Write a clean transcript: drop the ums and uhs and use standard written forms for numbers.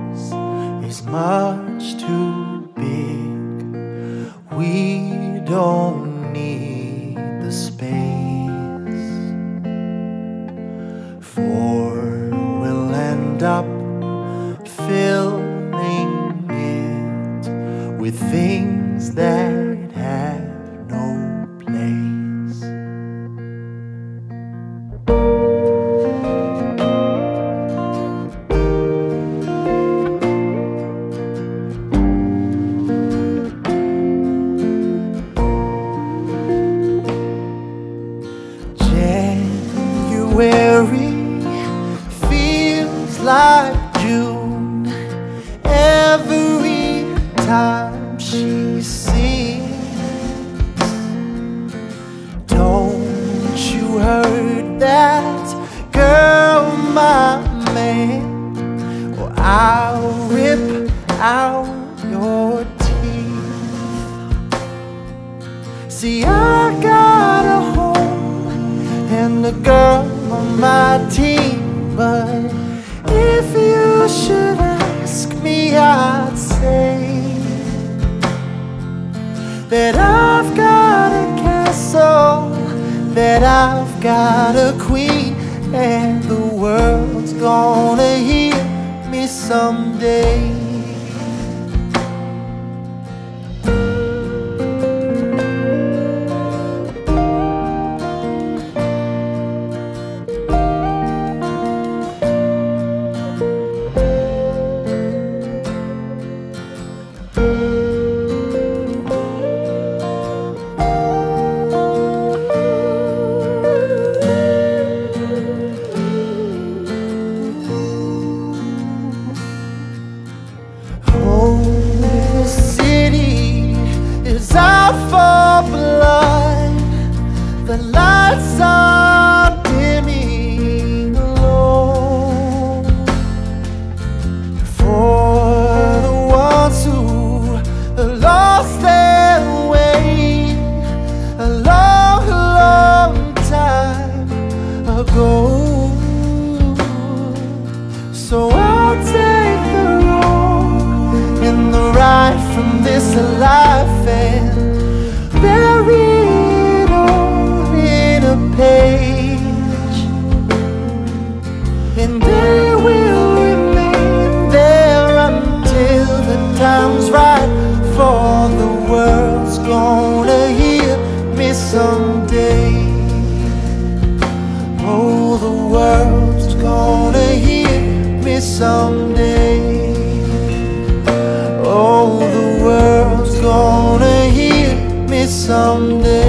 is much too big. We don't need the space, for we'll end up filling it with things that have no place. January feels like June every time she sings. Don't you hurt that girl, my man, or I'll rip out your teeth. See, I got a home and a girl on my team, but if you should ask me, I'd say that I've got a castle, that I've got a queen, and the world's gonna hear me someday. The city is out for blood, the lights are dimming low. For the ones who lost their way a long, long time ago. So I'll take the road in the ride from this life and bury it all in a page, and they will remain there until the time's right, for the world's gonna hear me someday. Oh, the world's gonna hear me someday. Oh, the world's gonna hear me someday.